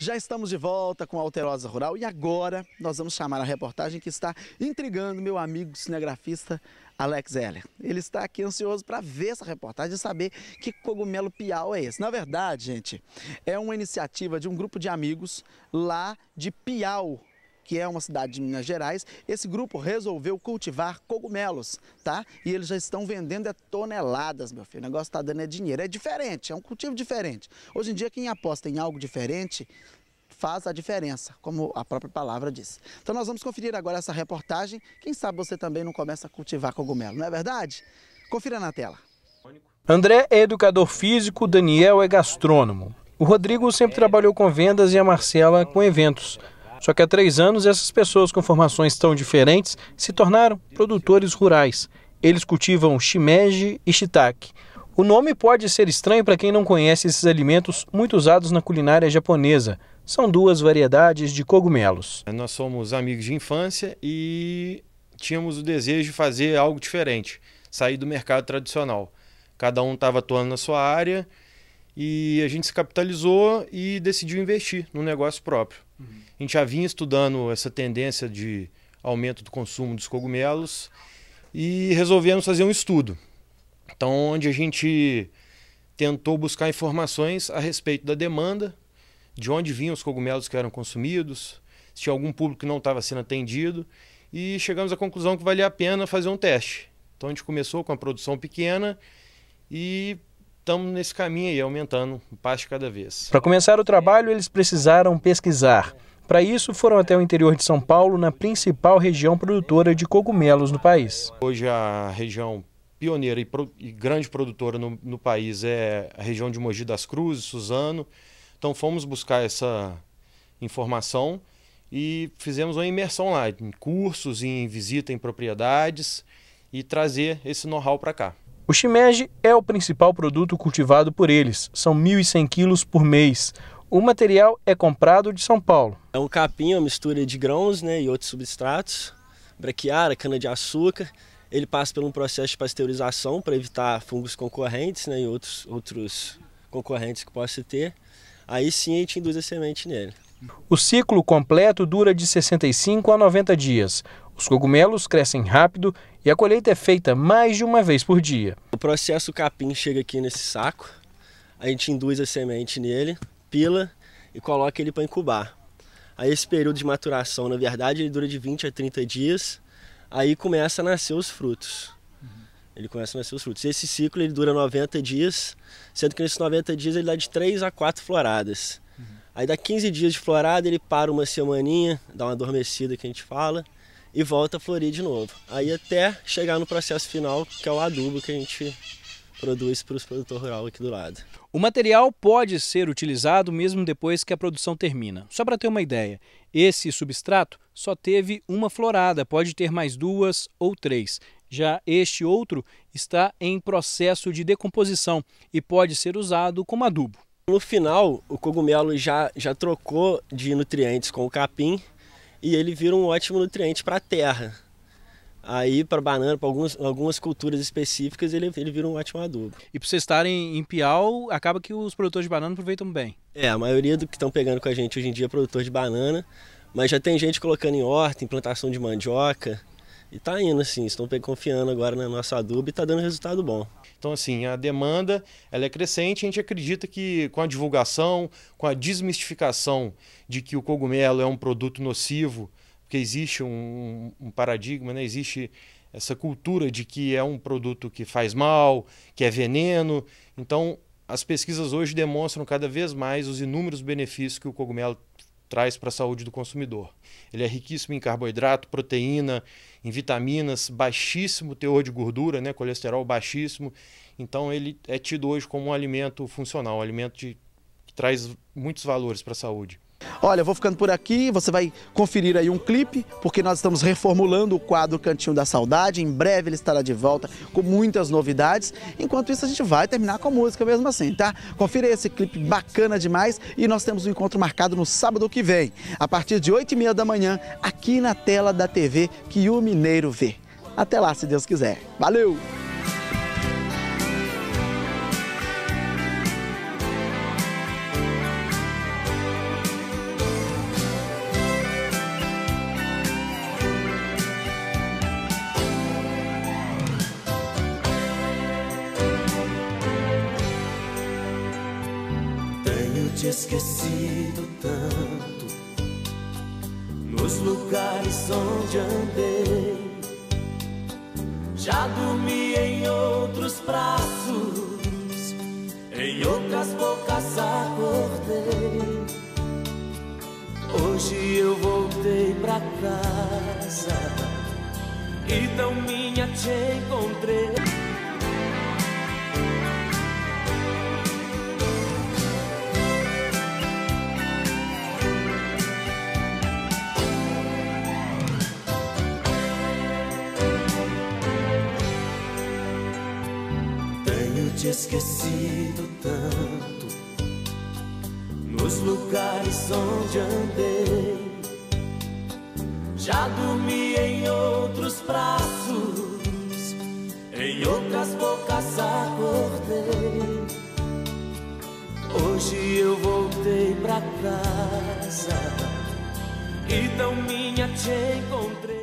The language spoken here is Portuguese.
Já estamos de volta com a Alterosa Rural e agora nós vamos chamar a reportagem que está intrigando meu amigo cinegrafista Alex Heller. Ele está aqui ansioso para ver essa reportagem e saber que cogumelo piau é esse. Na verdade, gente, é uma iniciativa de um grupo de amigos lá de Piau, que é uma cidade de Minas Gerais. Esse grupo resolveu cultivar cogumelos, tá? E eles já estão vendendo toneladas, meu filho. O negócio está dando dinheiro. É diferente, é um cultivo diferente. Hoje em dia, quem aposta em algo diferente faz a diferença, como a própria palavra diz. Então nós vamos conferir agora essa reportagem. Quem sabe você também não começa a cultivar cogumelo, não é verdade? Confira na tela. André é educador físico, Daniel é gastrônomo. O Rodrigo sempre trabalhou com vendas e a Marcela com eventos. Só que há 3 anos, essas pessoas com formações tão diferentes se tornaram produtores rurais. Eles cultivam shimeji e shiitake. O nome pode ser estranho para quem não conhece esses alimentos muito usados na culinária japonesa. São 2 variedades de cogumelos. Nós somos amigos de infância e tínhamos o desejo de fazer algo diferente, sair do mercado tradicional. Cada um estava atuando na sua área e a gente se capitalizou e decidiu investir no negócio próprio. A gente já vinha estudando essa tendência de aumento do consumo dos cogumelos e resolvemos fazer um estudo. Então, onde a gente tentou buscar informações a respeito da demanda, de onde vinham os cogumelos que eram consumidos, se tinha algum público que não estava sendo atendido, e chegamos à conclusão que valia a pena fazer um teste. Então, a gente começou com a produção pequena e estamos nesse caminho aí, aumentando um passo de cada vez. Para começar o trabalho, eles precisaram pesquisar. Para isso, foram até o interior de São Paulo, na principal região produtora de cogumelos no país. Hoje, a região pioneira e grande produtora no país é a região de Mogi das Cruzes, Suzano. Então, fomos buscar essa informação e fizemos uma imersão lá, em cursos, em visita em propriedades e trazer esse know-how para cá. O shimeji é o principal produto cultivado por eles. São 1.100 quilos por mês. O material é comprado de São Paulo. É um capim, uma mistura de grãos, né, e outros substratos, braquiária, cana-de-açúcar. Ele passa por um processo de pasteurização para evitar fungos concorrentes, né, e outros concorrentes que possa ter. Aí sim a gente induz a semente nele. O ciclo completo dura de 65 a 90 dias. Os cogumelos crescem rápido e a colheita é feita mais de uma vez por dia. O processo, o capim chega aqui nesse saco, a gente induz a semente nele, pila e coloca ele para incubar. Aí esse período de maturação, na verdade, ele dura de 20 a 30 dias, aí começa a nascer os frutos. Ele começa a nascer os frutos. Esse ciclo ele dura 90 dias, sendo que nesses 90 dias ele dá de 3 a 4 floradas. Aí dá 15 dias de florada, ele para uma semaninha, dá uma adormecida que a gente fala, e volta a florir de novo. Aí até chegar no processo final, que é o adubo que a gente produz para os produtores rurais aqui do lado. O material pode ser utilizado mesmo depois que a produção termina. Só para ter uma ideia, esse substrato só teve uma florada, pode ter mais 2 ou 3. Já este outro está em processo de decomposição e pode ser usado como adubo. No final, o cogumelo já trocou de nutrientes com o capim e ele vira um ótimo nutriente para a terra. Aí, para banana, para algumas culturas específicas, ele vira um ótimo adubo. E para vocês estarem em Piau, acaba que os produtores de banana aproveitam bem. A maioria do que estão pegando com a gente hoje em dia é produtor de banana, mas já tem gente colocando em horta, em plantação de mandioca. E tá indo assim, estão confiando agora no nosso adubo e tá dando resultado bom. Então assim, a demanda ela é crescente, a gente acredita que com a divulgação, com a desmistificação de que o cogumelo é um produto nocivo, porque existe um paradigma, né? Existe essa cultura de que é um produto que faz mal, que é veneno. Então as pesquisas hoje demonstram cada vez mais os inúmeros benefícios que o cogumelo traz para a saúde do consumidor. Ele é riquíssimo em carboidrato, proteína, em vitaminas, baixíssimo teor de gordura, né, colesterol baixíssimo. Então ele é tido hoje como um alimento funcional, um alimento que traz muitos valores para a saúde. Olha, eu vou ficando por aqui, você vai conferir aí um clipe, porque nós estamos reformulando o quadro Cantinho da Saudade. Em breve ele estará de volta com muitas novidades. Enquanto isso, a gente vai terminar com a música mesmo assim, tá? Confira esse clipe bacana demais e nós temos um encontro marcado no sábado que vem, a partir de 8h30 da manhã, aqui na tela da TV que o Mineiro vê. Até lá, se Deus quiser. Valeu! te esquecido tanto nos lugares onde andei. Já dormi em outros braços, em outras bocas acordei. Hoje eu voltei pra casa e tão minha te encontrei. Te esquecido tanto nos lugares onde andei. Já dormi em outros braços, em outras bocas acordei. Hoje eu voltei pra casa e tão minha te encontrei.